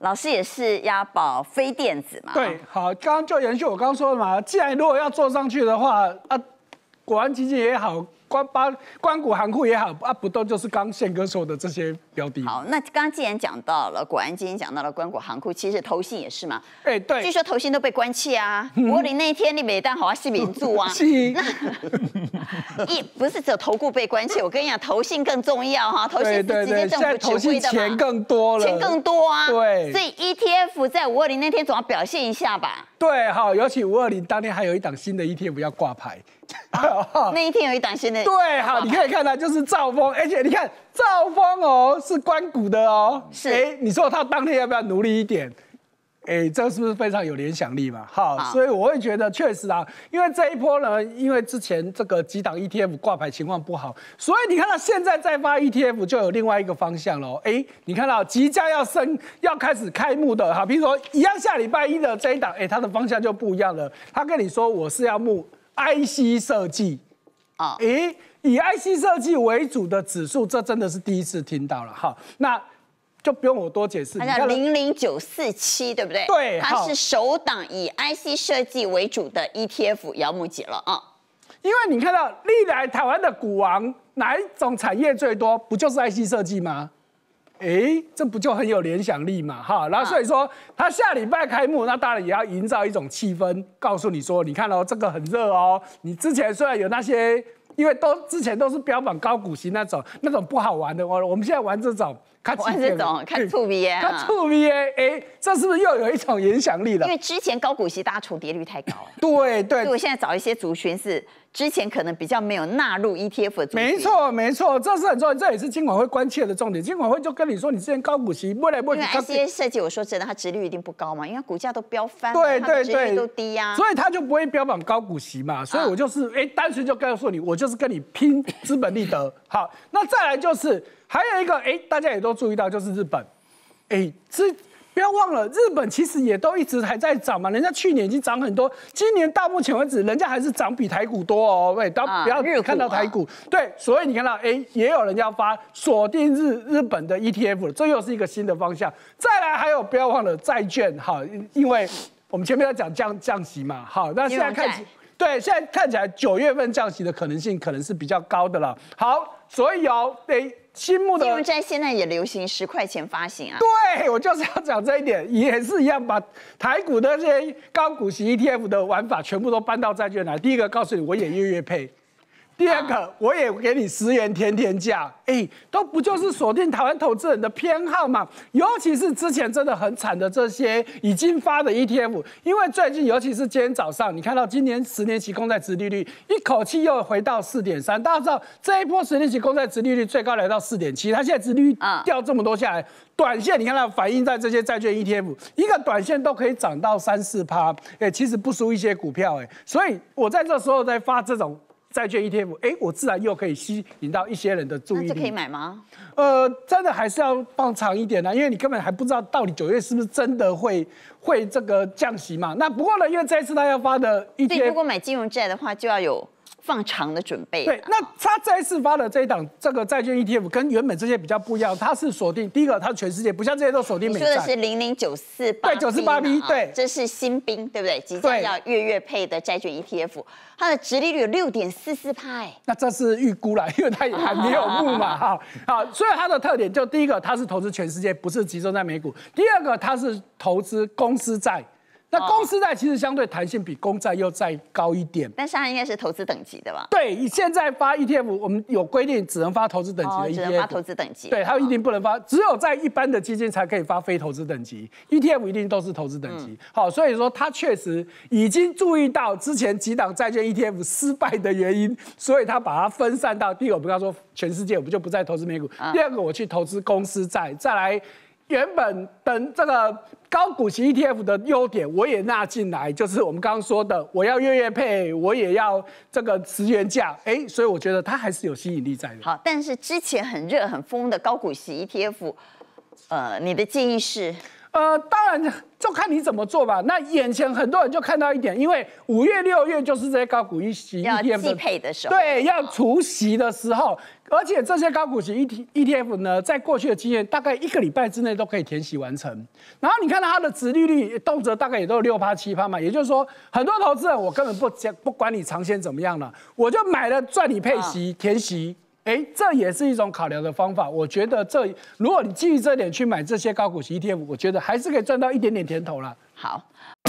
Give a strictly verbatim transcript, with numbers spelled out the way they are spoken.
老师也是押宝非电子嘛？ 对，好，刚刚就延续我刚刚说的嘛，既然如果要做上去的话，啊，国安基金也好。 关八关谷行库也好啊，不都就是刚宪哥说的这些标的？ 好，那刚刚既然讲到了国安基金，讲到了关谷行库，其实投信也是嘛。 哎、欸，对， 据说投信都被关切啊。五二零那一天你每单好啊是民主啊。 是。 一不是只有投顾被关切，我跟你讲，投信更重要哈。投信是直接政府指挥的嘛。钱更多了。 钱更多啊。 对。 所以 E T F 在五二零那天总要表现一下吧。 对，好，尤其五二零当天还有一档新的 E T F 要挂牌。 啊、那一天有一档新的， 对，好，你可以看到就是兆丰，而且你看兆丰哦是官股的哦， 是， 哎，你说他当天要不要努力一点？哎，这是不是非常有联想力嘛？好，好所以我会觉得确实啊，因为这一波呢，因为之前这个几档 E T F 挂牌情况不好，所以你看到现在再发 E T F 就有另外一个方向了。哎，你看到即将要升要开始开幕的，哈，比如说一样下礼拜一的这一档，哎，它的方向就不一样了。他跟你说我是要募 I C 设计，啊，诶，以 I C 设计为主的指数，这真的是第一次听到了哈。那就不用我多解释。 它叫零零九四七，对不对？ 对， 它是首档以 I C 设计为主的 E T F， 也要募集了啊。 因为你看到历来台湾的股王哪一种产业最多，不就是 I C 设计吗？哎，这不就很有联想力嘛，哈，然后所以说他下礼拜开幕，那当然也要营造一种气氛，告诉你说，你看哦，这个很热哦。你之前虽然有那些，因为都之前都是标榜高股息那种，那种不好玩的，我我们现在玩这种， 玩这种看触 V A， 看触 V A， 哎，这是不是又有一种影响力了？ 因为之前高股息大家重叠率太高了， 对对， 所以我现在找一些族群是。之前可能比较没有纳入 E T F 的族群， 没错没错，这是很重要，这也是金管会关切的重点。金管会就跟你说，你之前高股息，未来不会。 因为 I C 设计，我说真的，它殖利率一定不高嘛，因为股价都飙翻了， 对对对， 都低呀、啊， 所以它就不会标榜高股息嘛。所以我就是哎、啊，单纯就告诉你，我就是跟你拼资本利得。好，那再来就是还有一个哎，大家也都注意到，就是日本，哎，这。不要忘了，日本其实也都一直还在涨嘛，人家去年已经涨很多，今年到目前为止，人家还是涨比台股多哦。喂，不要看到台股，对，所以你看到，哎，也有人要发锁定日日本的 E T F 了，这又是一个新的方向。再来还有不要忘了债券，哈，因为我们前面在讲降降息嘛，好，那现在看起，对，现在看起来九月份降息的可能性可能是比较高的了。好，所以哦，哎。新募的金融债现在也流行十块钱发行啊， 对我就是要讲这一点，也是一样，把台股的这些高股息 E T F 的玩法全部都搬到债券来。第一个告诉你，我也月月配；第二个，啊、我也给你十元天天价，哎，都不就是锁定台湾投资人的偏好嘛？尤其是之前真的很惨的这些已经发的 E T F， 因为最近，尤其是今天早上，你看到今年十年期公债殖利率一口气又回到四点三，大家知道这一波十年期公债殖利率最高来到四点七，它现在殖利率掉这么多下来，短线你看到反映在这些债券 E T F， 一个短线都可以涨到三四趴，哎，其实不输一些股票，哎，所以我在这时候在发这种。债券 E T F， 哎，我自然又可以吸引到一些人的注意力。 那这可以买吗？ 呃，真的还是要放长一点啦，因为你根本还不知道到底九月是不是真的会会这个降息嘛。那不过呢，因为这一次他要发的 E T F， 所以如果买金融债的话，就要有放长的准备。 对，那他这一次发的这一档这个债券 E T F 跟原本这些比较不一样，它是锁定第一个，它全世界不像这些都锁定美债。 你说的是零零九四八， 对，九四八 B， 对， 这是新兵，对不对？即将要月月配的债券 E T F， 它的殖利率有六点四四趴，哎， 那这是预估啦，因为它也还没有募嘛，哈，好，所以它的特点就第一个，它是投资全世界，不是集中在美股；第二个，它是投资公司债。那公司债其实相对弹性比公债又再高一点， 但是它应该是投资等级的吧？ 对，现在发 E T F， 我们有规定只能发投资等级的 E T F，、哦、 只能发投资等级。 对，它一定不能发，只有在一般的基金才可以发非投资等级 ，E T F 一定都是投资等级。嗯、好，所以说它确实已经注意到之前几档债券 E T F 失败的原因，所以它把它分散到第一个，我们刚说全世界我们就不再投资美股；嗯、第二个，我去投资公司债，再来。原本等这个高股息 E T F 的优点，我也纳进来，就是我们刚刚说的，我要月月配，我也要这个十元价，哎，所以我觉得它还是有吸引力在的。 好，但是之前很热很疯的高股息 E T F， 呃，你的建议是？ 呃，当然就看你怎么做吧。那眼前很多人就看到一点，因为五月、六月就是这些高股息 E T F 要季配的时候， 对，要除息的时候，而且这些高股息 E T F 呢，在过去的经验，大概一个礼拜之内都可以填息完成。然后你看到它的殖利率，动辄大概也都有六趴、七趴嘛，也就是说，很多投资人我根本不不管你长线怎么样了，我就买了赚你配息、填息。哎，这也是一种考量的方法。我觉得这，如果你基于这点去买这些高股息 E T F， 我觉得还是可以赚到一点点甜头啦。 好。